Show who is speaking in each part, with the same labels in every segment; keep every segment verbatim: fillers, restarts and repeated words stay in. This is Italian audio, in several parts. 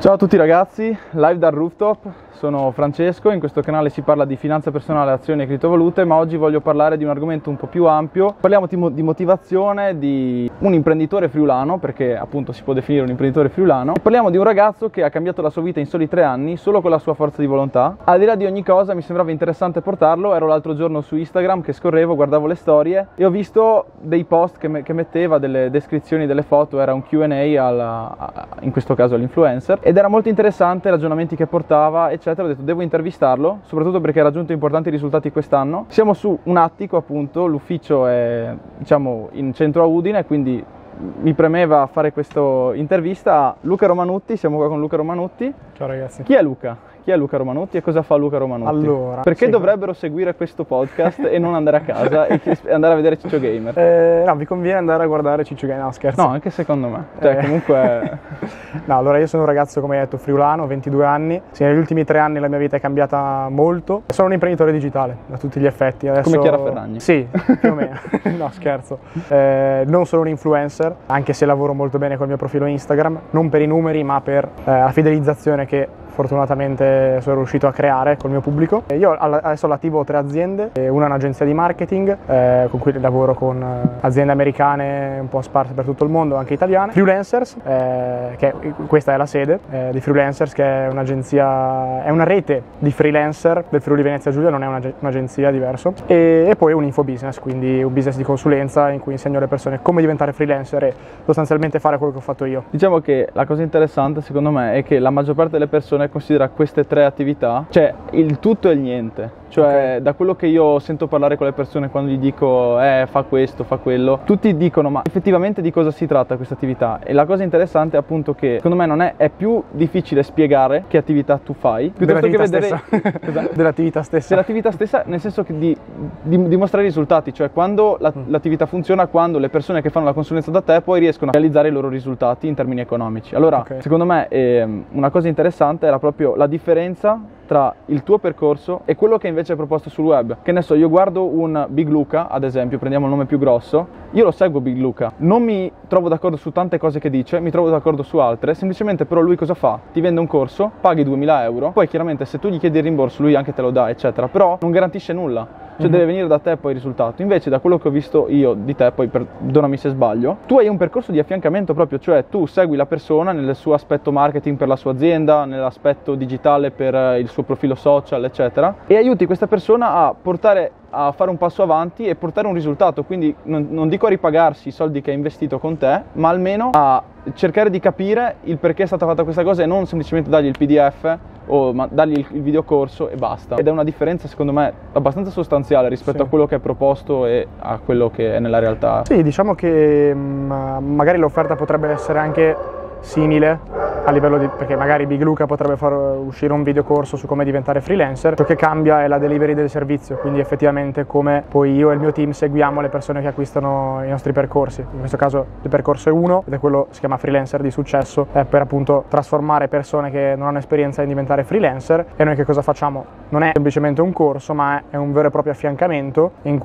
Speaker 1: Ciao a tutti ragazzi, live dal rooftop, sono Francesco, in questo canale si parla di finanza personale, azioni e criptovalute, ma oggi voglio parlare di un argomento un po' più ampio. Parliamo di motivazione di un imprenditore friulano, perché appunto si può definire un imprenditore friulano, e parliamo di un ragazzo che ha cambiato la sua vita in soli tre anni solo con la sua forza di volontà. Al di là di ogni cosa mi sembrava interessante portarlo, ero l'altro giorno su Instagram che scorrevo, guardavo le storie e ho visto dei post che, me che metteva delle descrizioni delle foto, era un Q and A alla, a, in questo caso all'influencer, ed era molto interessante i ragionamenti che portava eccetera. Ho detto devo intervistarlo, soprattutto perché ha raggiunto importanti risultati quest'anno. Siamo su un attico, appunto, l'ufficio è diciamo in centro a Udine, quindi mi premeva fare questa intervista a Luca Romanutti. Siamo qua con Luca Romanutti.
Speaker 2: Ciao ragazzi.
Speaker 1: Chi è Luca? Chi è Luca Romanutti e cosa fa Luca Romanutti?
Speaker 2: Allora,
Speaker 1: perché
Speaker 2: sì,
Speaker 1: dovrebbero seguire questo podcast e non andare a casa e andare a vedere Ciccio Gamer?
Speaker 2: Eh, no, vi conviene andare a guardare Ciccio Gamer, no scherzo.
Speaker 1: No, anche secondo me. Cioè,
Speaker 2: Eh.
Speaker 1: comunque...
Speaker 2: No, allora io sono un ragazzo, come hai detto, friulano, ventidue anni. Sì, negli ultimi tre anni la mia vita è cambiata molto. Sono un imprenditore digitale, a tutti gli effetti. Adesso...
Speaker 1: Come Chiara Ferragni.
Speaker 2: Sì, più o meno. No, scherzo. Eh, non sono un influencer, anche se lavoro molto bene col mio profilo Instagram, non per i numeri, ma per eh, la fidelizzazione che fortunatamente sono riuscito a creare col mio pubblico. E io adesso attivo ho tre aziende, una è un'agenzia di marketing eh, con cui lavoro con aziende americane un po' sparse per tutto il mondo, anche italiane. Freelancers, eh, che questa è la sede eh, di Freelancers, che è un'agenzia, è una rete di freelancer del Friuli Venezia Giulia, non è un'agenzia, diverso. E, e poi un infobusiness, quindi un business di consulenza in cui insegno alle persone come diventare freelancer e sostanzialmente fare quello che ho fatto io.
Speaker 1: Diciamo che la cosa interessante secondo me è che la maggior parte delle persone considera queste tre attività, cioè il tutto e il niente. Cioè, okay, da quello che io sento parlare con le persone quando gli dico eh fa questo, fa quello, tutti dicono ma effettivamente di cosa si tratta questa attività? E la cosa interessante è appunto che secondo me non è, è più difficile spiegare che attività tu fai piuttosto che vedere
Speaker 2: dell'attività stessa.
Speaker 1: Dell'attività stessa, nel senso che di, di, di mostrare i risultati, cioè quando la, mm. l'attività funziona, quando le persone che fanno la consulenza da te poi riescono a realizzare i loro risultati in termini economici. Allora, okay, secondo me eh, una cosa interessante era proprio la differenza tra il tuo percorso e quello che invece è proposto sul web. Che ne so, io guardo un Big Luca, ad esempio, prendiamo il nome più grosso, io lo seguo Big Luca, non mi trovo d'accordo su tante cose che dice, mi trovo d'accordo su altre, semplicemente però lui cosa fa? Ti vende un corso, paghi duemila euro, poi chiaramente se tu gli chiedi il rimborso lui anche te lo dà, eccetera, però non garantisce nulla. Cioè, mm-hmm, deve venire da te poi il risultato. Invece da quello che ho visto io di te, poi perdonami se sbaglio, tu hai un percorso di affiancamento proprio, cioè tu segui la persona nel suo aspetto marketing per la sua azienda, nell'aspetto digitale per il suo profilo social, eccetera, e aiuti questa persona a portare a fare un passo avanti e portare un risultato. Quindi non, non dico a ripagarsi i soldi che ha investito con te, ma almeno a cercare di capire il perché è stata fatta questa cosa e non semplicemente dargli il P D F o ma dargli il, il videocorso e basta. Ed è una differenza secondo me abbastanza sostanziale rispetto, sì, a quello che è proposto e a quello che è nella realtà.
Speaker 2: Sì, diciamo che mh, magari l'offerta potrebbe essere anche simile a livello di, perché magari Big Luca potrebbe far uscire un videocorso su come diventare freelancer. Ciò che cambia è la delivery del servizio, quindi effettivamente come poi io e il mio team seguiamo le persone che acquistano i nostri percorsi. In questo caso il percorso è uno ed è quello che si chiama freelancer di successo, è per appunto trasformare persone che non hanno esperienza in diventare freelancer. E noi che cosa facciamo? Non è semplicemente un corso, ma è un vero e proprio affiancamento in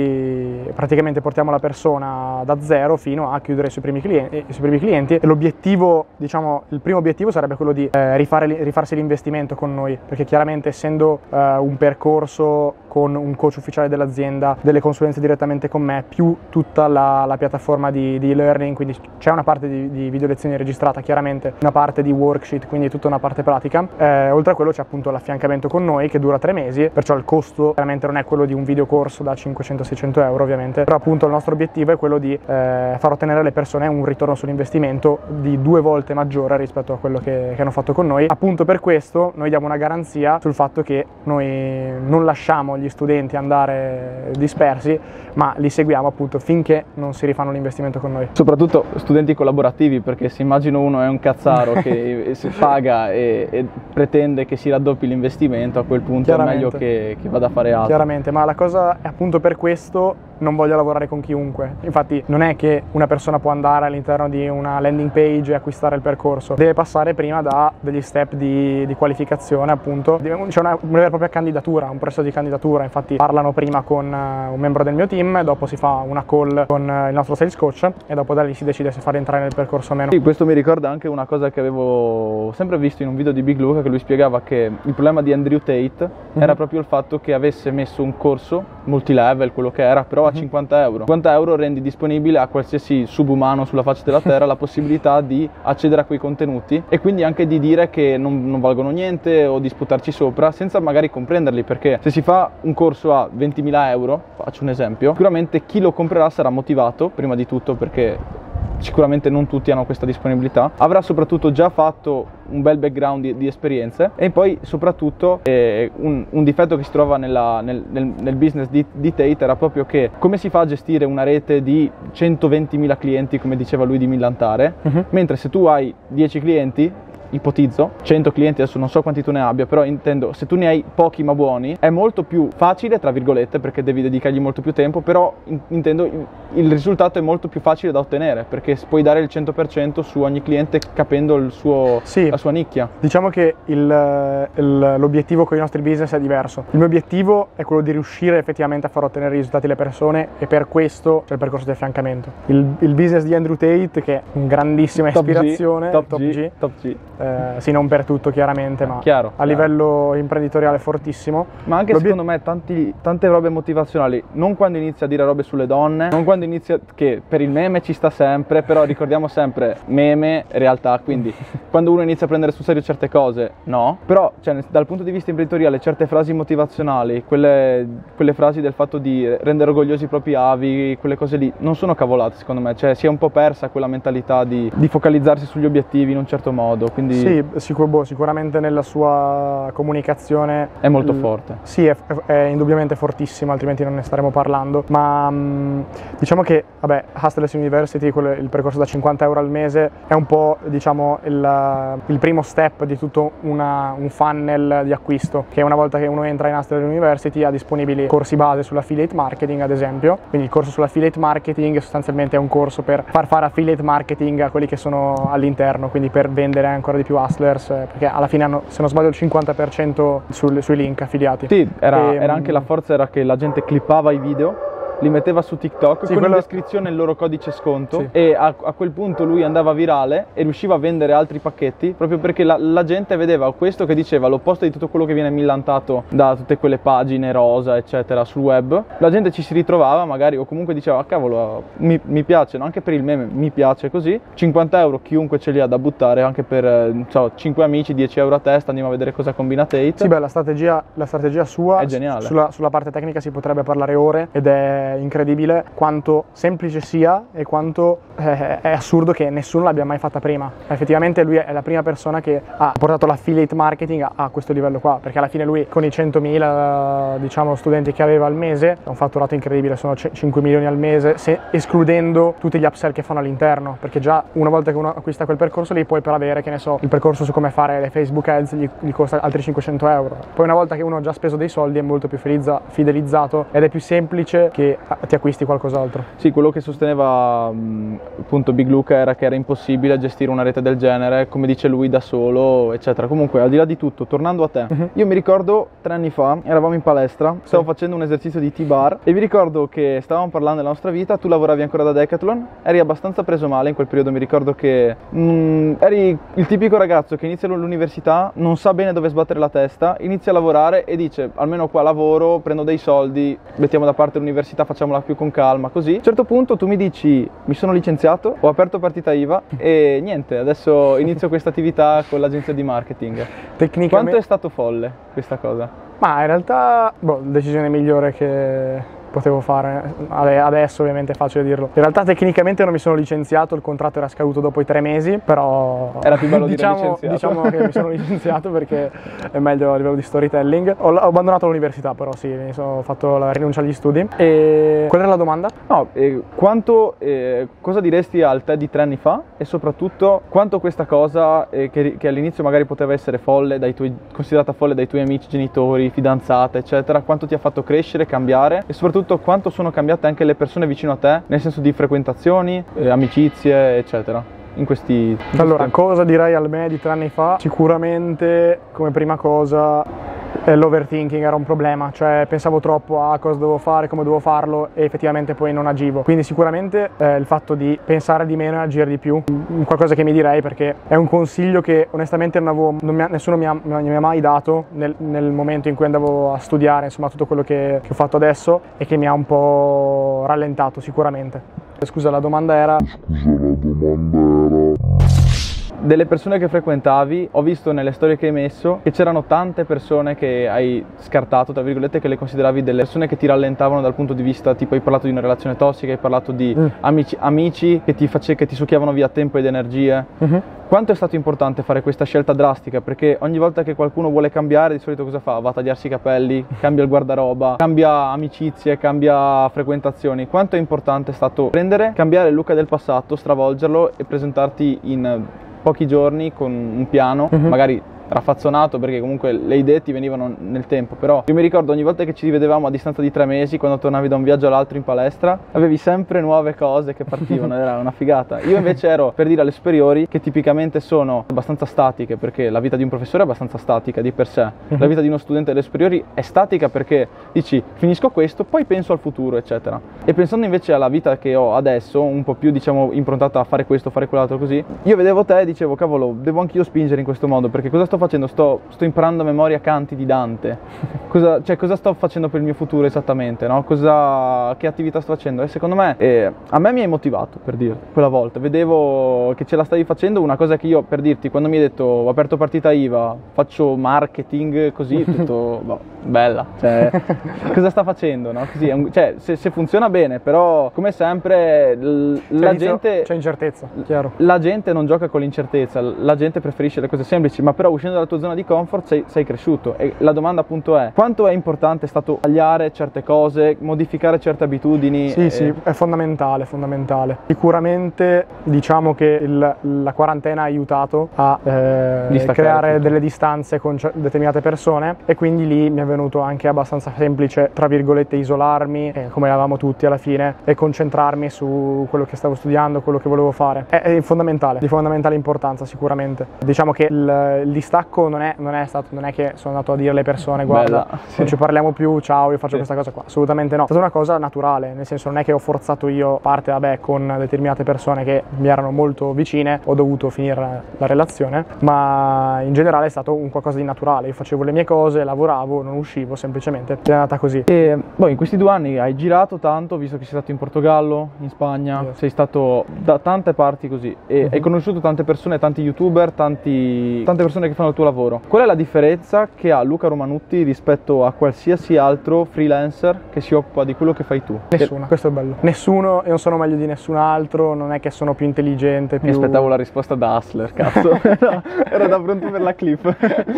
Speaker 2: cui praticamente portiamo la persona da zero fino a chiudere i suoi primi clienti, i suoi primi clienti. E l'obiettivo, diciamo, il primo obiettivo sarebbe quello di eh, rifare, rifarsi l'investimento con noi, perché chiaramente essendo eh, un percorso con un coach ufficiale dell'azienda, delle consulenze direttamente con me, più tutta la, la piattaforma di, di e-learning, quindi c'è una parte di, di video lezioni registrata, chiaramente una parte di worksheet, quindi tutta una parte pratica. Eh, oltre a quello c'è appunto l'affiancamento con noi che dura tre mesi, perciò il costo chiaramente non è quello di un videocorso da cinquecento seicento euro ovviamente, però appunto il nostro obiettivo è quello di eh, far ottenere alle persone un ritorno sull'investimento di due volte maggiore rispetto a quello che, che hanno fatto con noi. Appunto per questo noi diamo una garanzia sul fatto che noi non lasciamo gli studenti andare dispersi, ma li seguiamo appunto finché non si rifanno l'investimento con noi.
Speaker 1: Soprattutto studenti collaborativi, perché se immagino uno è un cazzaro che si paga e, e pretende che si raddoppi l'investimento, a quel punto è meglio che, che vada a fare altro.
Speaker 2: Chiaramente, ma la cosa è appunto per questo non voglia lavorare con chiunque. Infatti non è che una persona può andare all'interno di una landing page e acquistare il percorso, deve passare prima da degli step di, di qualificazione, appunto. C'è una, una vera e propria candidatura, un processo di candidatura. Infatti parlano prima con uh, un membro del mio team, dopo si fa una call con uh, il nostro sales coach e dopo da lì si decide se fare entrare nel percorso o meno.
Speaker 1: Sì, questo mi ricorda anche una cosa che avevo sempre visto in un video di Big Luca, che lui spiegava che il problema di Andrew Tate mm-hmm. era proprio il fatto che avesse messo un corso multilevel, quello che era, però a mm-hmm. cinquanta euro. cinquanta euro rendi disponibile a qualsiasi subumano sulla faccia della terra la possibilità di accedere a quei contenuti e quindi anche di dire che non, non valgono niente o di sputarci sopra senza magari comprenderli, perché se si fa un corso a ventimila euro, faccio un esempio, sicuramente chi lo comprerà sarà motivato prima di tutto, perché sicuramente non tutti hanno questa disponibilità, avrà soprattutto già fatto un bel background di, di esperienze e poi soprattutto eh, un, un difetto che si trova nella, nel, nel, nel business di, di Tate era proprio che come si fa a gestire una rete di centoventimila clienti, come diceva lui di millantare, uh-huh. mentre se tu hai dieci clienti, ipotizzo, cento clienti, adesso non so quanti tu ne abbia, però intendo, se tu ne hai pochi ma buoni, è molto più facile, tra virgolette, perché devi dedicargli molto più tempo, però in, intendo il, il risultato è molto più facile da ottenere, perché puoi dare il cento per cento su ogni cliente capendo il suo, sì, la sua nicchia.
Speaker 2: Diciamo che il, il, l'obiettivo con i nostri business è diverso. Il mio obiettivo è quello di riuscire effettivamente a far ottenere risultati alle persone e per questo c'è il percorso di affiancamento. Il, il business di Andrew Tate, che è una grandissima
Speaker 1: top
Speaker 2: ispirazione,
Speaker 1: G, top,
Speaker 2: top
Speaker 1: G,
Speaker 2: G,
Speaker 1: top G.
Speaker 2: Eh, sì, non per tutto chiaramente, ma
Speaker 1: chiaro,
Speaker 2: a
Speaker 1: chiaro.
Speaker 2: livello imprenditoriale fortissimo.
Speaker 1: Ma anche L'obiet- secondo me tanti, tante robe motivazionali, non quando inizia a dire robe sulle donne, non quando inizia, che per il meme ci sta sempre, però ricordiamo sempre meme, realtà, quindi quando uno inizia a prendere sul serio certe cose, no, però cioè, dal punto di vista imprenditoriale certe frasi motivazionali, quelle, quelle frasi del fatto di rendere orgogliosi i propri avi, quelle cose lì, non sono cavolate secondo me, cioè si è un po' persa quella mentalità di, di focalizzarsi sugli obiettivi in un certo modo, quindi
Speaker 2: sì, sicur- boh, sicuramente nella sua comunicazione
Speaker 1: è molto
Speaker 2: l-
Speaker 1: forte.
Speaker 2: Sì, è, è indubbiamente fortissimo, altrimenti non ne staremo parlando. Ma mh, diciamo che, vabbè, Hustlers University, quello, il percorso da cinquanta euro al mese, è un po', diciamo, il, il primo step di tutto una, un funnel di acquisto. Che una volta che uno entra in Hustlers University ha disponibili corsi base sull'affiliate marketing, ad esempio. Quindi il corso sull'affiliate marketing sostanzialmente è un corso per far fare affiliate marketing a quelli che sono all'interno, quindi per vendere ancora di più Hustlers, perché alla fine hanno, se non sbaglio, il cinquanta per cento sul, sui link affiliati.
Speaker 1: Sì, era,
Speaker 2: e,
Speaker 1: era anche la forza, era che la gente clippava i video, li metteva su TikTok, sì, con quello... in descrizione il loro codice sconto, sì. E a, a quel punto lui andava virale e riusciva a vendere altri pacchetti proprio perché la, la gente vedeva questo che diceva l'opposto di tutto quello che viene millantato da tutte quelle pagine rosa eccetera sul web. La gente ci si ritrovava magari o comunque diceva ah, cavolo mi, mi piace, no? Anche per il meme mi piace così, cinquanta euro chiunque ce li ha da buttare, anche per so, cinque amici, dieci euro a testa, andiamo a vedere cosa combina Tate.
Speaker 2: Sì, beh, la strategia, la strategia sua
Speaker 1: è geniale.
Speaker 2: Sulla, sulla parte tecnica si potrebbe parlare ore ed è incredibile quanto semplice sia e quanto eh, è assurdo che nessuno l'abbia mai fatta prima. Effettivamente lui è la prima persona che ha portato l'affiliate marketing a, a questo livello qua, perché alla fine lui con i centomila diciamo studenti che aveva al mese ha un fatturato incredibile, sono cinque milioni al mese, se, escludendo tutti gli upsell che fanno all'interno, perché già una volta che uno acquista quel percorso lì poi per avere, che ne so, il percorso su come fare le Facebook Ads gli, gli costa altri cinquecento euro. Poi una volta che uno ha già speso dei soldi è molto più fidelizza, fidelizzato ed è più semplice che ti acquisti qualcos'altro.
Speaker 1: Sì, quello che sosteneva mh, appunto Big Luca era che era impossibile gestire una rete del genere, come dice lui, da solo, eccetera. Comunque, al di là di tutto, tornando a te, uh-huh. io mi ricordo tre anni fa, eravamo in palestra, stavo sì. facendo un esercizio di T-bar e vi ricordo che stavamo parlando della nostra vita, tu lavoravi ancora da Decathlon, eri abbastanza preso male in quel periodo, mi ricordo che mh, eri il tipico ragazzo che inizia l'università, non sa bene dove sbattere la testa, inizia a lavorare e dice almeno qua lavoro, prendo dei soldi, mettiamo da parte l'università, facciamola più con calma, così. A un certo punto tu mi dici mi sono licenziato, ho aperto partita I V A e niente, adesso inizio questa attività con l'agenzia di marketing. Tecnicamente... Quanto è stato folle questa cosa?
Speaker 2: Ma in realtà, boh, decisione migliore che potevo fare, adesso ovviamente è facile dirlo. In realtà tecnicamente non mi sono licenziato, il contratto era scaduto dopo i tre mesi, però
Speaker 1: era più bello
Speaker 2: diciamo,
Speaker 1: dire licenziato.
Speaker 2: Diciamo che mi sono licenziato perché è meglio a livello di storytelling. Ho, ho abbandonato l'università, però sì, mi sono fatto la rinuncia agli studi. E qual era la domanda?
Speaker 1: No, eh, quanto, eh, cosa diresti al te di tre anni fa e soprattutto quanto questa cosa eh, che, che all'inizio magari poteva essere folle dai tuoi, considerata folle dai tuoi amici, genitori, fidanzata eccetera, quanto ti ha fatto crescere, cambiare e soprattutto soprattutto quanto sono cambiate anche le persone vicino a te, nel senso di frequentazioni, eh, amicizie, eccetera, in questi...
Speaker 2: Allora, cosa direi al me di tre anni fa? Sicuramente, come prima cosa, l'overthinking era un problema, cioè pensavo troppo a cosa dovevo fare, come dovevo farlo e effettivamente poi non agivo. Quindi sicuramente eh, il fatto di pensare di meno e agire di più, qualcosa che mi direi, perché è un consiglio che onestamente non avevo, non mi ha, nessuno mi ha, non mi ha mai dato nel, nel momento in cui andavo a studiare, insomma tutto quello che, che ho fatto adesso, e che mi ha un po' rallentato sicuramente. Scusa, la domanda era... Scusa, la domanda era...
Speaker 1: Delle persone che frequentavi, ho visto nelle storie che hai messo che c'erano tante persone che hai scartato, tra virgolette, che le consideravi delle persone che ti rallentavano dal punto di vista, tipo hai parlato di una relazione tossica, hai parlato di mm. amici, amici che ti, face, che ti succhiavano via tempo ed energie. Mm-hmm. Quanto è stato importante fare questa scelta drastica? Perché ogni volta che qualcuno vuole cambiare, di solito cosa fa? Va a tagliarsi i capelli, cambia il guardaroba, cambia amicizie, cambia frequentazioni. Quanto è importante è stato prendere, cambiare il Luca del passato, stravolgerlo e presentarti in pochi giorni con un piano, mm-hmm. magari raffazzonato, perché comunque le idee ti venivano nel tempo, però io mi ricordo ogni volta che ci rivedevamo a distanza di tre mesi, quando tornavi da un viaggio all'altro in palestra, avevi sempre nuove cose che partivano, era una figata. Io invece ero, per dire, alle superiori, che tipicamente sono abbastanza statiche, perché la vita di un professore è abbastanza statica di per sé, la vita di uno studente alle superiori è statica perché dici finisco questo, poi penso al futuro, eccetera. E pensando invece alla vita che ho adesso, un po' più diciamo improntata a fare questo, fare quell'altro, così, io vedevo te e dicevo cavolo, devo anch'io spingere in questo modo, perché cosa sto facendo? Sto, sto imparando a memoria canti di Dante. Cosa, cioè, cosa sto facendo per il mio futuro esattamente, no? Cosa, che attività sto facendo? E secondo me, eh, a me mi hai motivato, per dire, quella volta. Vedevo che ce la stavi facendo, una cosa che io, per dirti, quando mi hai detto ho aperto partita I V A, faccio marketing, così, tutto, boh, bella. Cioè, cosa sta facendo, no? Così, è un, cioè, se, se funziona bene, però, come sempre, l, la gente...
Speaker 2: C'è incertezza, chiaro.
Speaker 1: La gente non gioca con l'incertezza, la gente preferisce le cose semplici, ma però uscendo dalla tua zona di comfort sei, sei cresciuto. E la domanda appunto è: quanto è importante stato tagliare certe cose, modificare certe abitudini?
Speaker 2: Sì,
Speaker 1: e...
Speaker 2: sì, è fondamentale, fondamentale. Sicuramente diciamo che il, la quarantena ha aiutato a eh, creare tutto. delle distanze con determinate persone, e quindi lì mi è venuto anche abbastanza semplice, tra virgolette, isolarmi, eh, come eravamo tutti alla fine, e concentrarmi su quello che stavo studiando, quello che volevo fare. È, è fondamentale, di fondamentale importanza sicuramente. Diciamo che il, il distacco non è, non è stato, non è che sono andato a dire alle persone guarda, Bella, sì. non ci parliamo più, ciao, io faccio sì. questa cosa qua, assolutamente no. È stata una cosa naturale, nel senso non è che ho forzato io, a parte vabbè con determinate persone che mi erano molto vicine, ho dovuto finire la relazione, ma in generale è stato un qualcosa di naturale. Io facevo le mie cose, lavoravo, non uscivo, semplicemente è andata così.
Speaker 1: E poi in questi due anni hai girato tanto, visto che sei stato in Portogallo, in Spagna, yes. sei stato da tante parti così, e uh-huh. hai conosciuto tante persone, tanti youtuber, tanti, tante persone che fanno il tuo lavoro. Qual è la differenza che ha Luca Romanutti rispetto a qualsiasi altro freelancer che si occupa di quello che fai tu?
Speaker 2: Nessuna, questo è bello. Nessuno, io non sono meglio di nessun altro, non è che sono più intelligente, più...
Speaker 1: Mi aspettavo la risposta da Hustler, cazzo. No, ero da pronto per la clip.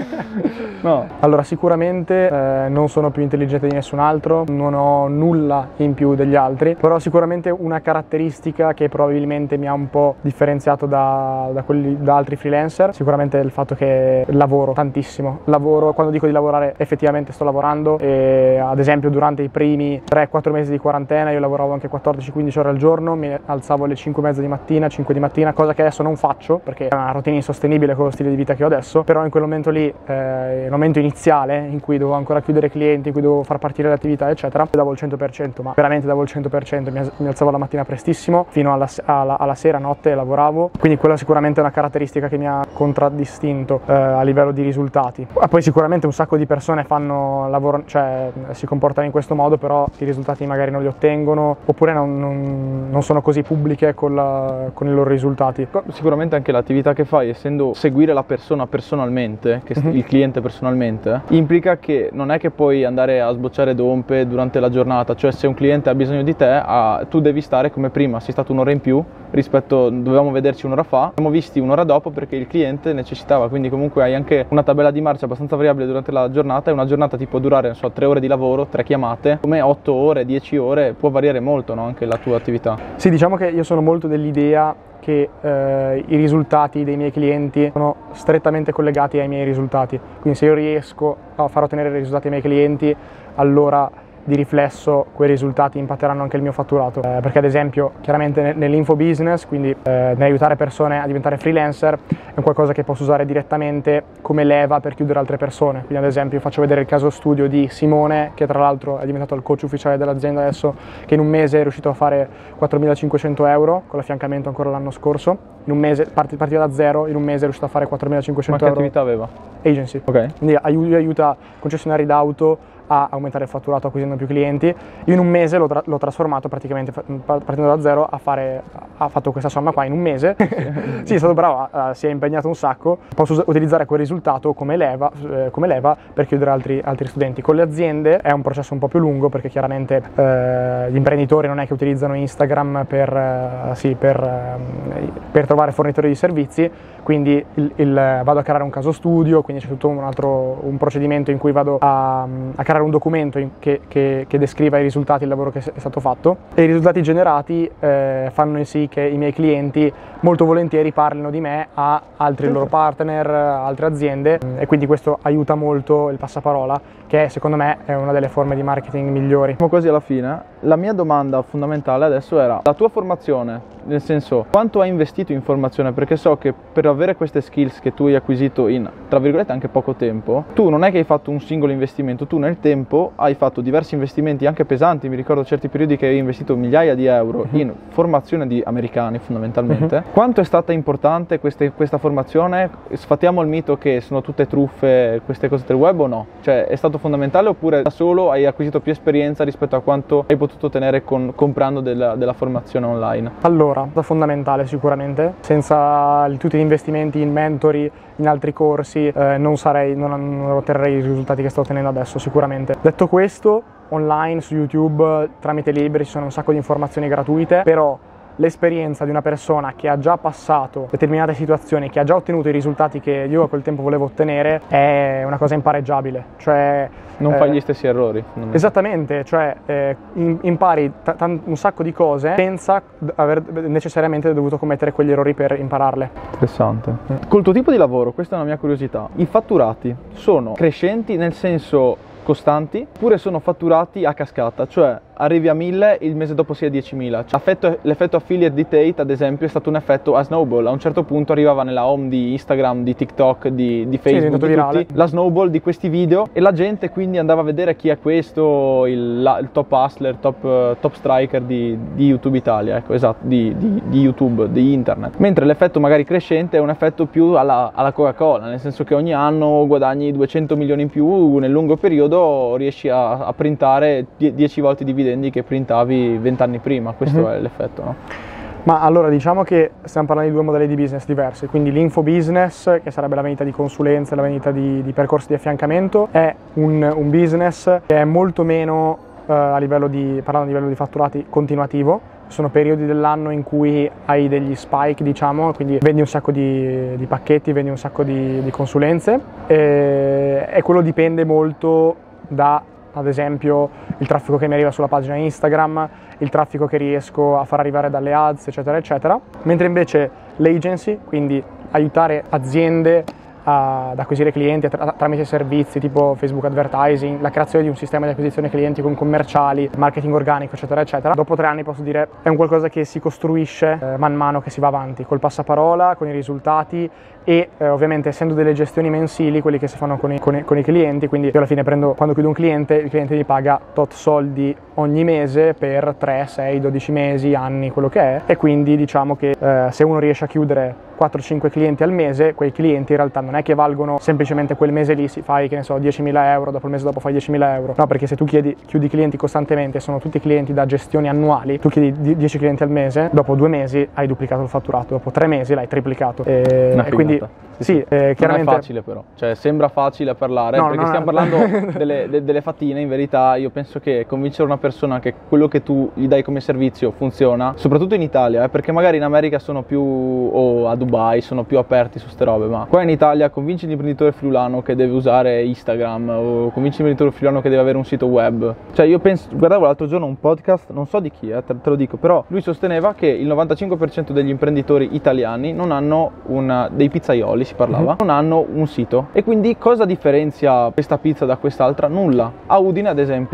Speaker 1: No.
Speaker 2: Allora, sicuramente eh, non sono più intelligente di nessun altro, non ho nulla in più degli altri, però sicuramente una caratteristica che probabilmente mi ha un po' differenziato da, da, quelli, da altri freelancer, sicuramente è il fatto che lavoro tantissimo. Lavoro, quando dico di lavorare, effettivamente sto lavorando, e ad esempio durante i primi tre quattro mesi di quarantena io lavoravo anche quattordici quindici ore al giorno, mi alzavo alle cinque e mezza di mattina, cinque di mattina, cosa che adesso non faccio perché è una routine insostenibile con lo stile di vita che ho adesso, però in quel momento lì, eh, il momento iniziale in cui dovevo ancora chiudere clienti, in cui dovevo far partire le attività eccetera, davo il cento per cento, ma veramente davo il cento per cento, mi, mi alzavo la mattina prestissimo fino alla, alla, alla sera, notte lavoravo, quindi quella sicuramente è una caratteristica che mi ha contraddistinto eh, a livello di risultati. Ma poi sicuramente un sacco di persone fanno lavoro, cioè si comportano in questo modo, però i risultati magari non li ottengono, oppure non, non, non sono così pubbliche con, la, con i loro risultati.
Speaker 1: Sicuramente anche l'attività che fai, essendo seguire la persona personalmente, che mm-hmm. il cliente personalmente, implica che non è che puoi andare a sbocciare dompe durante la giornata, cioè se un cliente ha bisogno di te, ah, tu devi stare come prima, sei stato un'ora in più rispetto, dovevamo vederci un'ora fa, siamo visti un'ora dopo perché il cliente necessitava, quindi comunque hai anche una tabella di marcia abbastanza variabile durante la giornata, e una giornata ti può durare, non so, tre ore di lavoro, tre chiamate, come otto ore, dieci ore, può variare molto, no? Anche la tua attività.
Speaker 2: Sì, diciamo che io sono molto dell'idea che eh, i risultati dei miei clienti sono strettamente collegati ai miei risultati, quindi se io riesco a far ottenere i risultati ai miei clienti, allora di riflesso quei risultati impatteranno anche il mio fatturato, eh, perché ad esempio chiaramente nell'info business, quindi eh, nell'aiutare persone a diventare freelancer, è un qualcosa che posso usare direttamente come leva per chiudere altre persone. Quindi ad esempio faccio vedere il caso studio di Simone, che tra l'altro è diventato il coach ufficiale dell'azienda adesso, che in un mese è riuscito a fare quattromilacinquecento euro con l'affiancamento ancora l'anno scorso. In un mese, part- partiva da zero, in un mese è riuscito a fare quattromilacinquecento euro.
Speaker 1: Ma che attività aveva?
Speaker 2: Agency.
Speaker 1: Ok.
Speaker 2: Quindi aiuta concessionari d'auto a aumentare il fatturato acquisendo più clienti. Io in un mese l'ho, tra- l'ho trasformato praticamente partendo da zero a fare, ha fatto questa somma qua in un mese. Sì, è stato bravo, uh, si è impegnato un sacco. Posso us- utilizzare quel risultato come leva, eh, come leva per chiudere altri, altri studenti. Con le aziende è un processo un po' più lungo, perché chiaramente eh, gli imprenditori non è che utilizzano Instagram per, eh, sì, per, eh, per trovare fornitori di servizi, quindi il, il, vado a creare un caso studio, quindi c'è tutto un altro un procedimento in cui vado a, a creare un documento in, che, che, che descriva i risultati del lavoro che è stato fatto, e i risultati generati eh, fanno in sì che i miei clienti molto volentieri parlino di me a altri loro partner, altre aziende, e quindi questo aiuta molto il passaparola, che secondo me è una delle forme di marketing migliori.
Speaker 1: Siamo quasi alla fine. La mia domanda fondamentale adesso era la tua formazione, nel senso quanto hai investito in formazione, perché so che per avere queste skills che tu hai acquisito in, tra virgolette, anche poco tempo, tu non è che hai fatto un singolo investimento, tu nel tempo hai fatto diversi investimenti anche pesanti. Mi ricordo certi periodi che hai investito migliaia di euro in formazione di americani fondamentalmente. Uh-huh. Quanto è stata importante queste, questa formazione? Sfattiamo il mito che sono tutte truffe queste cose del web o no? Cioè è stato fondamentale, oppure da solo hai acquisito più esperienza rispetto a quanto hai potuto ottenere con, comprando della, della formazione online?
Speaker 2: Allora, è fondamentale sicuramente. Senza tutti gli investimenti in mentori, in altri corsi, eh, non sarei, non, non otterrei i risultati che sto ottenendo adesso sicuramente. Detto questo, online su YouTube tramite libri ci sono un sacco di informazioni gratuite, però l'esperienza di una persona che ha già passato determinate situazioni, che ha già ottenuto i risultati che io a quel tempo volevo ottenere, è una cosa impareggiabile. Cioè,
Speaker 1: non
Speaker 2: eh,
Speaker 1: fai gli stessi errori.
Speaker 2: Esattamente, cioè eh, impari t- t- un sacco di cose senza aver necessariamente dovuto commettere quegli errori per impararle.
Speaker 1: Interessante. Mm. Col tuo tipo di lavoro, questa è una mia curiosità, i fatturati sono crescenti, nel senso costanti, oppure sono fatturati a cascata, cioè arrivi a mille, il mese dopo sei a diecimila. Cioè, l'effetto affiliate di Tate, ad esempio, è stato un effetto a snowball. A un certo punto arrivava nella home di Instagram, di TikTok, di, di Facebook, sì, di tutti, la snowball di questi video, e la gente quindi andava a vedere chi è questo, il, la, il top hustler, top, uh, top striker di, di YouTube Italia, ecco, esatto, di, di, di YouTube, di internet. Mentre l'effetto magari crescente è un effetto più alla, alla Coca-Cola, nel senso che ogni anno guadagni duecento milioni in più, nel lungo periodo riesci a, a printare dieci volte i dividendi che printavi vent'anni prima. Questo mm-hmm. è l'effetto, no?
Speaker 2: Ma allora diciamo che stiamo parlando di due modelli di business diversi, quindi l'info business, che sarebbe la vendita di consulenze, la vendita di, di percorsi di affiancamento, è un, un business che è molto meno, eh, a livello di, parlando a livello di fatturati, continuativo. Sono periodi dell'anno in cui hai degli spike, diciamo, quindi vendi un sacco di, di pacchetti, vendi un sacco di, di consulenze, e, e quello dipende molto da, ad esempio, il traffico che mi arriva sulla pagina Instagram, il traffico che riesco a far arrivare dalle ads, eccetera eccetera. Mentre invece l'agency, quindi aiutare aziende ad acquisire clienti tra- tramite servizi tipo Facebook Advertising, la creazione di un sistema di acquisizione clienti con commerciali, marketing organico, eccetera eccetera, dopo tre anni posso dire è un qualcosa che si costruisce eh, man mano che si va avanti, col passaparola, con i risultati, e eh, ovviamente essendo delle gestioni mensili, quelli che si fanno con i, con, i, con i clienti, quindi io alla fine prendo, quando chiudo un cliente, il cliente mi paga tot soldi ogni mese per tre, sei, dodici mesi, anni, quello che è, e quindi diciamo che eh, se uno riesce a chiudere quattro cinque clienti al mese, quei clienti in realtà non è che valgono semplicemente quel mese lì, si fai, che ne so, diecimila euro, dopo il mese dopo fai diecimila euro, no, perché se tu chiedi, chiudi clienti costantemente, sono tutti clienti da gestioni annuali, tu chiedi dieci clienti al mese, dopo due mesi hai duplicato il fatturato, dopo tre mesi l'hai triplicato, e, e quindi sì, eh, chiaramente
Speaker 1: non è facile, però, cioè sembra facile parlare, no, perché stiamo no. parlando delle, de, delle fattine. In verità io penso che convincere una persona che quello che tu gli dai come servizio funziona, soprattutto in Italia, eh, perché magari in America sono più, o a Dubai sono più aperti su ste robe, ma qua in Italia convinci l'imprenditore friulano che deve usare Instagram, o convinci l'imprenditore friulano che deve avere un sito web. Cioè io penso, guardavo l'altro giorno un podcast, non so di chi, eh, te, te lo dico, però lui sosteneva che il novantacinque per cento degli imprenditori italiani non hanno una, dei pizzaioli, si parlava, mm-hmm. non hanno un sito. E quindi cosa differenzia questa pizza da quest'altra? Nulla. A Udine, ad esempio,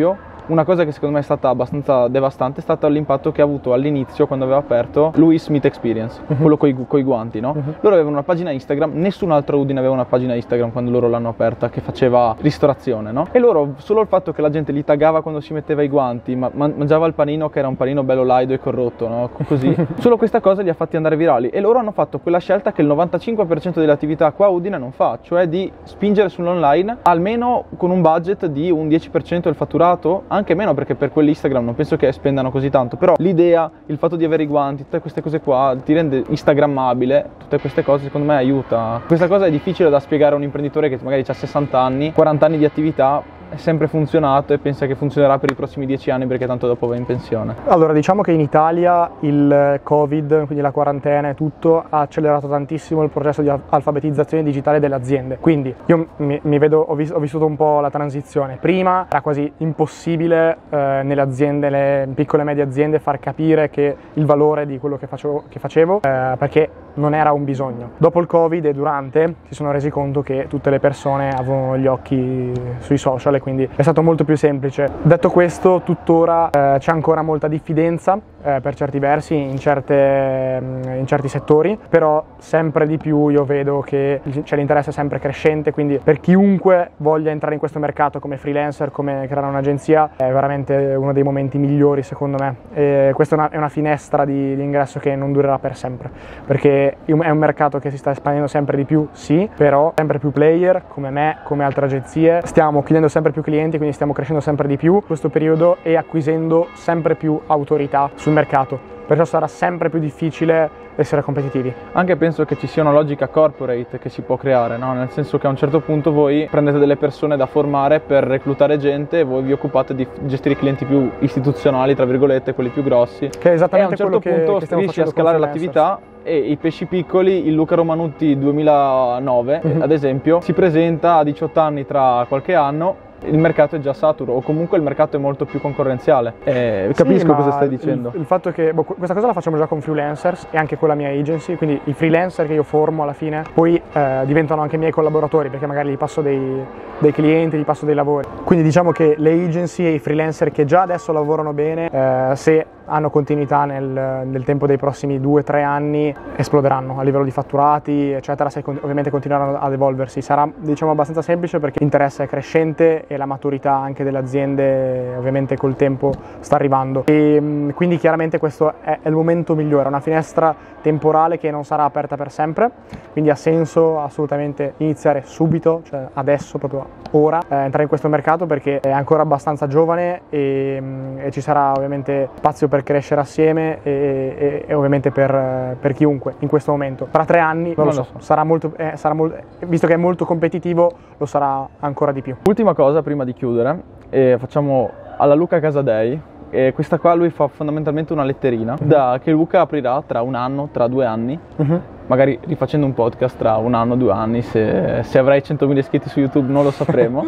Speaker 1: una cosa che secondo me è stata abbastanza devastante è stato l'impatto che ha avuto all'inizio, quando aveva aperto Louis Smith Experience, uh-huh. quello coi, coi guanti, no? Uh-huh. Loro avevano una pagina Instagram, nessun altro Udine aveva una pagina Instagram quando loro l'hanno aperta che faceva ristorazione, no? E loro, solo il fatto che la gente li taggava quando si metteva i guanti, ma mangiava il panino che era un panino bello laido e corrotto, no? Così, solo questa cosa li ha fatti andare virali, e loro hanno fatto quella scelta che il novantacinque per cento delle attività qua a Udine non fa, cioè di spingere sull'online almeno con un budget di un dieci per cento del fatturato, anche meno, perché per quell'Instagram non penso che spendano così tanto, però l'idea, il fatto di avere i guanti, tutte queste cose qua ti rende instagrammabile, tutte queste cose secondo me aiuta. Questa cosa è difficile da spiegare a un imprenditore che magari ha sessanta anni, quaranta anni di attività, è sempre funzionato e pensa che funzionerà per i prossimi dieci anni perché tanto dopo va in pensione.
Speaker 2: Allora, diciamo che in Italia il Covid, quindi la quarantena e tutto, ha accelerato tantissimo il processo di alfabetizzazione digitale delle aziende. Quindi io mi, mi vedo, ho, vis, ho vissuto un po' la transizione. Prima era quasi impossibile eh, nelle aziende, le piccole e medie aziende, far capire che il valore di quello che facevo, che facevo eh, perché non era un bisogno. Dopo il Covid e durante si sono resi conto che tutte le persone avevano gli occhi sui social, quindi è stato molto più semplice. Detto questo, tuttora eh, c'è ancora molta diffidenza eh, per certi versi in, certe, in certi settori, però sempre di più io vedo che c'è l'interesse sempre crescente, quindi per chiunque voglia entrare in questo mercato come freelancer, come creare un'agenzia, è veramente uno dei momenti migliori secondo me. E questa è una, è una finestra di, di ingresso che non durerà per sempre, perché è un mercato che si sta espandendo sempre di più, sì, però sempre più player come me, come altre agenzie, stiamo chiudendo sempre più clienti, quindi stiamo crescendo sempre di più in questo periodo e acquisendo sempre più autorità sul mercato, perciò sarà sempre più difficile essere competitivi.
Speaker 1: Anche penso che ci sia una logica corporate che si può creare, no? Nel senso che a un certo punto voi prendete delle persone da formare per reclutare gente e voi vi occupate di gestire i clienti più istituzionali, tra virgolette, quelli più grossi,
Speaker 2: che è esattamente
Speaker 1: e a un certo
Speaker 2: quello
Speaker 1: punto
Speaker 2: che, che
Speaker 1: riesci a scalare l'attività. E i pesci piccoli, il Luca Romanutti duemilanove uh-huh. ad esempio, si presenta a diciotto anni tra qualche anno, il mercato è già saturo o comunque il mercato è molto più concorrenziale. Eh, capisco
Speaker 2: sì,
Speaker 1: cosa stai dicendo.
Speaker 2: Il, il fatto che boh, questa cosa la facciamo già con freelancers e anche con la mia agency, quindi i freelancer che io formo alla fine poi eh, diventano anche miei collaboratori, perché magari gli passo dei, dei clienti, gli passo dei lavori. Quindi diciamo che le agency e i freelancer che già adesso lavorano bene, eh, se hanno continuità nel, nel tempo dei prossimi due tre anni, esploderanno a livello di fatturati eccetera, se ovviamente continueranno ad evolversi. Sarà, diciamo, abbastanza semplice perché l'interesse è crescente e la maturità anche delle aziende ovviamente col tempo sta arrivando, e quindi chiaramente questo è, è il momento migliore, una finestra temporale che non sarà aperta per sempre, quindi ha senso assolutamente iniziare subito, cioè adesso, proprio ora, eh, entrare in questo mercato perché è ancora abbastanza giovane e, e ci sarà ovviamente spazio per crescere assieme e, e, e ovviamente per, per chiunque in questo momento. Tra tre anni, non, non lo so, so. Sarà molto, eh, sarà molto, visto che è molto competitivo, lo sarà ancora di più.
Speaker 1: Ultima cosa prima di chiudere, eh, facciamo alla Luca Casadei. E questa qua lui fa fondamentalmente una letterina uh-huh. da, che Luca aprirà tra un anno, tra due anni, uh-huh. magari rifacendo un podcast tra un anno, due anni, se, se avrai centomila iscritti su YouTube non lo sapremo,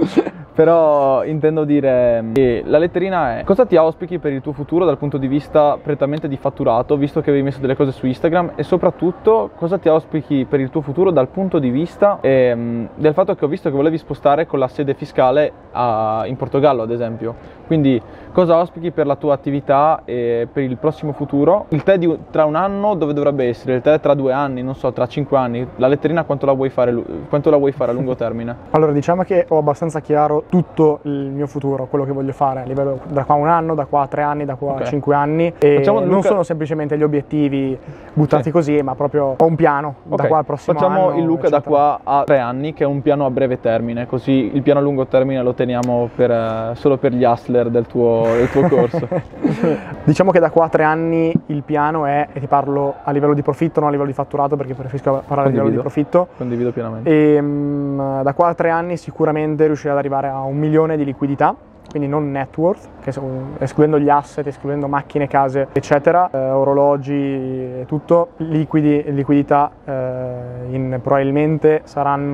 Speaker 1: però intendo dire che la letterina è: cosa ti auspichi per il tuo futuro dal punto di vista prettamente di fatturato, visto che avevi messo delle cose su Instagram, e soprattutto cosa ti auspichi per il tuo futuro dal punto di vista ehm, del fatto che ho visto che volevi spostare con la sede fiscale a, in Portogallo ad esempio, quindi cosa auspichi per la tua attività e per il prossimo futuro, il te di, tra un anno dove dovrebbe essere, il te tra due anni, non so, tra cinque anni, la letterina quanto la vuoi fare, quanto la vuoi fare a lungo termine?
Speaker 2: Allora, diciamo che ho abbastanza chiaro tutto il mio futuro, quello che voglio fare a livello da qua a un anno, da qua a tre anni, da qua okay. a cinque anni, e Facciamo non Luca... sono semplicemente gli obiettivi buttati sì. così, ma proprio ho un piano okay. da qua al prossimo
Speaker 1: Facciamo
Speaker 2: anno.
Speaker 1: Il Luca eccetera. Da qua a tre anni, che è un piano a breve termine, così il piano a lungo termine lo teniamo per, eh, solo per gli hustler del tuo, del tuo corso.
Speaker 2: Diciamo che da qua a tre anni il piano è, e ti parlo a livello di profitto, non a livello di fatturato, perché preferisco parlare Condivido. a livello di profitto.
Speaker 1: Condivido pienamente.
Speaker 2: E um, da qua a tre anni sicuramente riuscirò ad arrivare a un milione di liquidità, quindi non net worth, che sono, escludendo gli asset, escludendo macchine, case, eccetera, eh, orologi e tutto, liquidi, liquidità eh, in, probabilmente saranno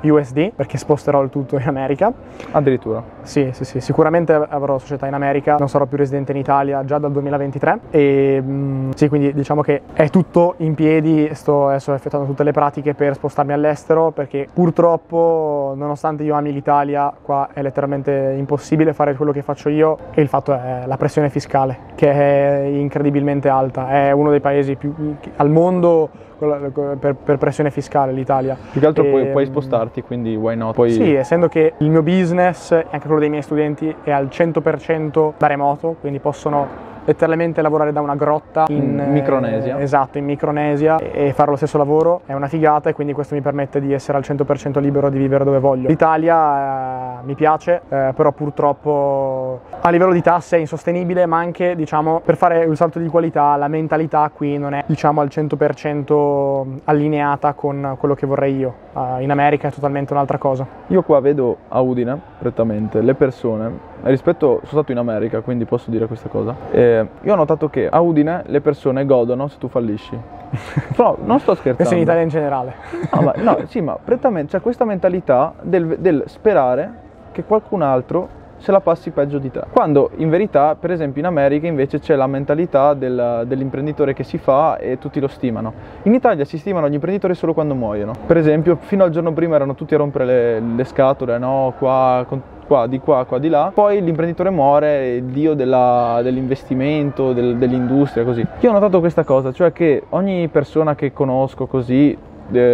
Speaker 2: U S D, perché sposterò il tutto in America.
Speaker 1: Addirittura?
Speaker 2: Sì, sì, sì, sicuramente avrò società in America, non sarò più residente in Italia già dal duemilaventitré e mh, sì, quindi diciamo che è tutto in piedi, sto adesso effettuando tutte le pratiche per spostarmi all'estero, perché purtroppo, nonostante io ami l'Italia, qua è letteralmente impossibile fare quello che faccio io, e il fatto è la pressione fiscale, che è incredibilmente alta, è uno dei paesi più al mondo per, per pressione fiscale, l'Italia.
Speaker 1: Più che altro
Speaker 2: e,
Speaker 1: puoi, puoi spostarti, quindi why not? Puoi...
Speaker 2: Sì, essendo che il mio business e anche quello dei miei studenti è al cento per cento da remoto, quindi possono letteralmente lavorare da una grotta in,
Speaker 1: in Micronesia.
Speaker 2: Eh, esatto, in Micronesia, e, e fare lo stesso lavoro è una figata, e quindi questo mi permette di essere al cento per cento libero di vivere dove voglio. L'Italia eh, mi piace, eh, però purtroppo a livello di tasse è insostenibile, ma anche, diciamo, per fare un salto di qualità la mentalità qui non è, diciamo, al cento per cento allineata con quello che vorrei io. Uh, in America è totalmente un'altra cosa.
Speaker 1: Io qua vedo a Udine, prettamente, le persone, rispetto, sono stato in America, quindi posso dire questa cosa, eh, io ho notato che a Udine le persone godono se tu fallisci. No, non sto scherzando.
Speaker 2: Questo in Italia in generale.
Speaker 1: No, ma, no sì, ma prettamente c'è questa mentalità del, del sperare che qualcun altro se la passi peggio di te. Quando in verità, per esempio in America invece c'è la mentalità del, dell'imprenditore che si fa e tutti lo stimano. In Italia si stimano gli imprenditori solo quando muoiono. Per esempio fino al giorno prima erano tutti a rompere le, le scatole, no? Qua, con, qua, di qua, qua, di là. Poi l'imprenditore muore, il dio della, dell'investimento, del, dell'industria, così. Io ho notato questa cosa, cioè che ogni persona che conosco così,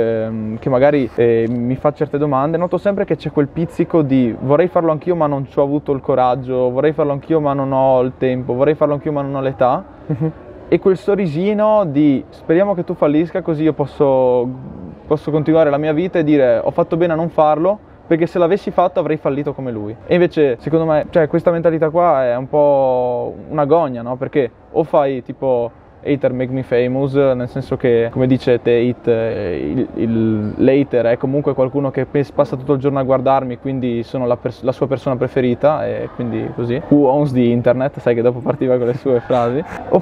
Speaker 1: che magari eh, mi fa certe domande, noto sempre che c'è quel pizzico di vorrei farlo anch'io ma non ci ho avuto il coraggio, vorrei farlo anch'io ma non ho il tempo, vorrei farlo anch'io ma non ho l'età. Uh-huh. E quel sorrisino di speriamo che tu fallisca così io posso, posso continuare la mia vita e dire ho fatto bene a non farlo, perché se l'avessi fatto avrei fallito come lui. E invece secondo me, cioè, questa mentalità qua è un po' una gogna, no? Perché o fai tipo hater make me famous, nel senso che, come dice Tate, il, il later è comunque qualcuno che passa tutto il giorno a guardarmi, quindi sono la, la sua persona preferita, e quindi così. Who owns the internet, sai che dopo partiva con le sue frasi.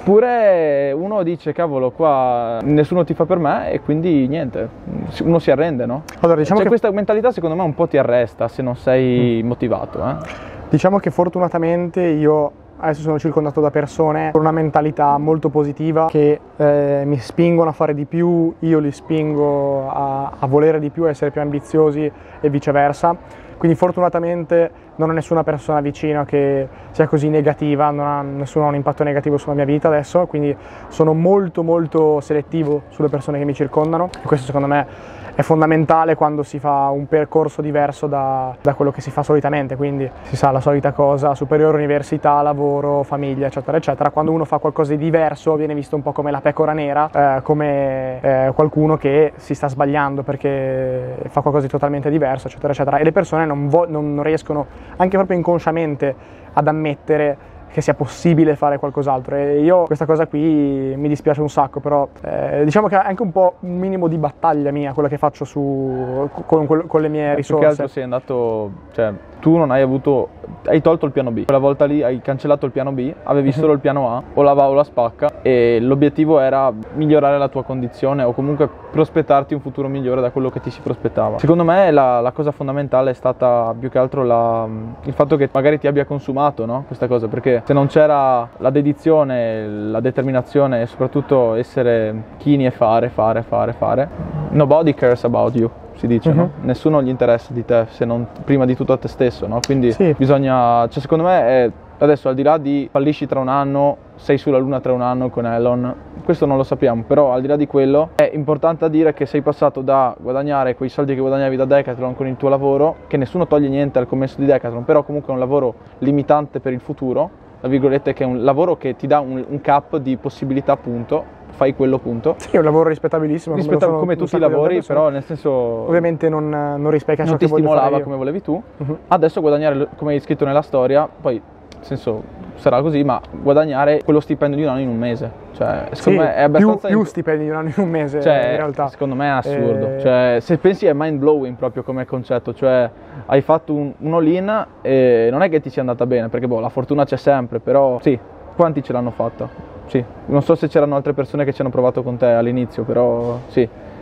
Speaker 1: Oppure uno dice cavolo, qua nessuno ti fa per me, e quindi niente, uno si arrende, no?
Speaker 2: Allora, diciamo
Speaker 1: cioè,
Speaker 2: che
Speaker 1: questa mentalità secondo me un po' ti arresta se non sei mm. motivato, eh?
Speaker 2: Diciamo che fortunatamente io adesso sono circondato da persone con una mentalità molto positiva che eh, mi spingono a fare di più, io li spingo a, a volere di più, a essere più ambiziosi e viceversa. Quindi fortunatamente non ho nessuna persona vicina che sia così negativa, non ha, nessuno ha un impatto negativo sulla mia vita adesso, quindi sono molto molto selettivo sulle persone che mi circondano, e questo secondo me è fondamentale quando si fa un percorso diverso da, da quello che si fa solitamente, quindi si sa la solita cosa, superiore, università, lavoro, famiglia, eccetera eccetera. Quando uno fa qualcosa di diverso viene visto un po' come la pecora nera, eh, come eh, qualcuno che si sta sbagliando perché fa qualcosa di totalmente diverso, eccetera eccetera, e le persone non, vo- non riescono anche proprio inconsciamente ad ammettere che sia possibile fare qualcos'altro, e io questa cosa qui mi dispiace un sacco, però eh, diciamo che è anche un po' un minimo di battaglia mia quella che faccio su, con, con le mie risorse.
Speaker 1: Più che altro sei andato, cioè tu non hai avuto, hai tolto il piano B, quella volta lì hai cancellato il piano B, avevi solo il piano A, o la va o la spacca, e l'obiettivo era migliorare la tua condizione o comunque prospettarti un futuro migliore da quello che ti si prospettava. Secondo me la, la cosa fondamentale è stata più che altro la, il fatto che magari ti abbia consumato, no? Questa cosa, perché se non c'era la dedizione, la determinazione e soprattutto essere chini e fare, fare, fare, fare, nobody cares about you, si dice, uh-huh. no? Nessuno gli interessa di te se non prima di tutto a te stesso, no? Quindi sì. bisogna, cioè secondo me è, adesso al di là di fallisci tra un anno, sei sulla luna tra un anno con Elon, questo non lo sappiamo, però al di là di quello è importante dire che sei passato da guadagnare quei soldi che guadagnavi da Decathlon con il tuo lavoro, che nessuno toglie niente al commesso di Decathlon, però comunque è un lavoro limitante per il futuro, tra virgolette, che è un lavoro che ti dà un, un cap di possibilità, punto, fai quello, punto.
Speaker 2: Sì, è un lavoro rispettabilissimo,
Speaker 1: Rispetta, come, come tutti i lavori, però nel senso
Speaker 2: ovviamente non, non rispecchia ciò che voglio fare io.
Speaker 1: Non ti stimolava come volevi tu, uh-huh. Adesso guadagnare, come hai scritto nella storia, poi nel senso sarà così, ma guadagnare quello stipendio di un anno in un mese, cioè secondo
Speaker 2: sì,
Speaker 1: me è abbastanza
Speaker 2: più, più stipendi di un anno in un mese,
Speaker 1: cioè,
Speaker 2: in realtà
Speaker 1: secondo me è assurdo,
Speaker 2: eh...
Speaker 1: cioè se pensi è mind blowing proprio come concetto, cioè hai fatto un, un all-in e non è che ti sia andata bene, perché boh, la fortuna c'è sempre, però sì, quanti ce l'hanno fatta? Sì, non so se c'erano altre persone che ci hanno provato con te all'inizio, però sì,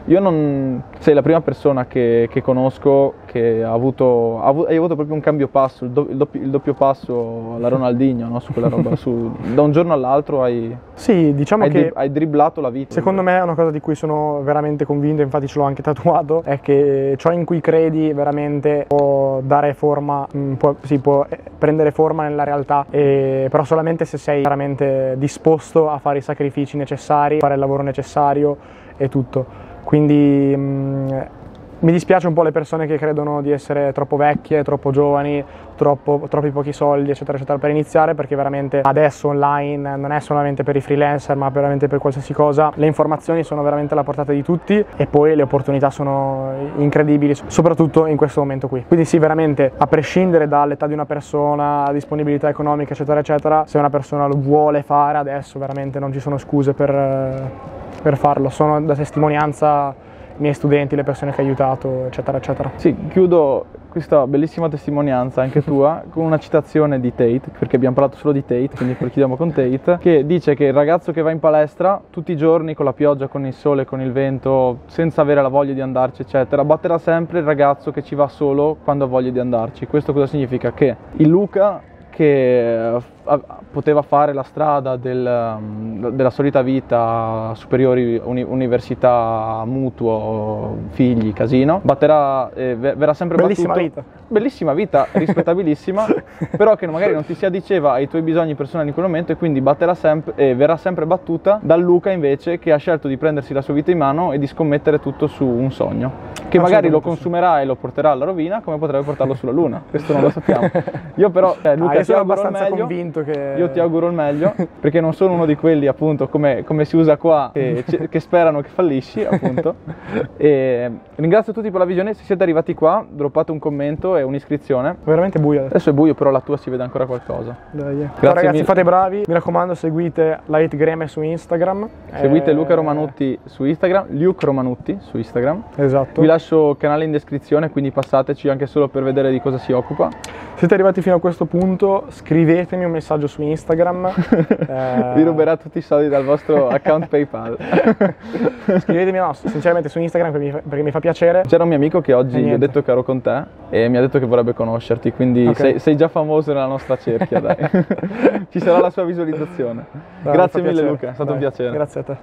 Speaker 1: Io non... sei la prima persona che, che conosco che ha avuto, ha avuto, hai avuto proprio un cambio passo, il, do, il, doppio, il doppio passo alla Ronaldinho, no? Su quella roba, su, da un giorno all'altro hai,
Speaker 2: sì, diciamo
Speaker 1: hai,
Speaker 2: che
Speaker 1: hai dribblato la vita.
Speaker 2: Secondo me è una cosa di cui sono veramente convinto, infatti ce l'ho anche tatuato, è che ciò in cui credi veramente può dare forma, può, sì, può prendere forma nella realtà, e, però solamente se sei veramente disposto a fare i sacrifici necessari, fare il lavoro necessario e tutto. Quindi mh, mi dispiace un po' le persone che credono di essere troppo vecchie, troppo giovani, troppo, troppi pochi soldi, eccetera, eccetera, per iniziare, perché veramente adesso online non è solamente per i freelancer, ma veramente per qualsiasi cosa. Le informazioni sono veramente alla portata di tutti e poi le opportunità sono incredibili, soprattutto in questo momento qui. Quindi sì, veramente, a prescindere dall'età di una persona, disponibilità economica, eccetera, eccetera, se una persona lo vuole fare adesso, veramente non ci sono scuse per, per farlo. Sono da testimonianza i miei studenti, le persone che ho aiutato, eccetera, eccetera.
Speaker 1: Sì, chiudo questa bellissima testimonianza, anche tua, con una citazione di Tate, perché abbiamo parlato solo di Tate, quindi poi chiudiamo con Tate, che dice che il ragazzo che va in palestra tutti i giorni con la pioggia, con il sole, con il vento, senza avere la voglia di andarci, eccetera, batterà sempre il ragazzo che ci va solo quando ha voglia di andarci. Questo cosa significa? Che il Luca che poteva fare la strada del, della solita vita, superiori, uni, università, mutuo, figli, casino, batterà, eh, verrà sempre
Speaker 2: bellissima
Speaker 1: battuto.
Speaker 2: Vita.
Speaker 1: Bellissima vita, rispettabilissima, però che magari non ti si addiceva ai tuoi bisogni personali in quel momento, e quindi batterà sempre, eh, verrà sempre battuta dal Luca invece che ha scelto di prendersi la sua vita in mano e di scommettere tutto su un sogno, che magari lo consumerà e lo porterà alla rovina, come potrebbe portarlo sulla Luna. Questo non lo sappiamo. Io però, eh, Luca,
Speaker 2: ah, io
Speaker 1: sono
Speaker 2: abbastanza
Speaker 1: meglio,
Speaker 2: convinto che...
Speaker 1: Io ti auguro il meglio, perché non sono uno di quelli, appunto, come, come si usa qua, che, che sperano che fallisci, appunto. E ringrazio tutti per la visione. Se siete arrivati qua, droppate un commento e un'iscrizione.
Speaker 2: Veramente buio.
Speaker 1: Adesso è buio, però la tua si vede ancora qualcosa.
Speaker 2: Dai. Grazie ragazzi, mille. Fate bravi, mi raccomando, seguite Light Greme su Instagram.
Speaker 1: Seguite
Speaker 2: e...
Speaker 1: Luca Romanutti su Instagram, Luke Romanutti su Instagram.
Speaker 2: Esatto.
Speaker 1: Vi lascio il canale in descrizione, quindi passateci anche solo per vedere di cosa si occupa.
Speaker 2: Siete arrivati fino a questo punto, scrivetemi un messaggio su Instagram.
Speaker 1: eh... Vi ruberà tutti i soldi dal vostro account PayPal.
Speaker 2: Scrivetemi, no, sinceramente su Instagram perché mi, fa, perché mi fa piacere.
Speaker 1: C'era un mio amico che oggi gli ho detto che ero con te e mi ha detto che vorrebbe conoscerti, quindi okay. sei, sei già famoso nella nostra cerchia, dai. Ci sarà la sua visualizzazione. Dai, grazie mille piacere. Luca, è stato dai, un piacere.
Speaker 2: Grazie a te.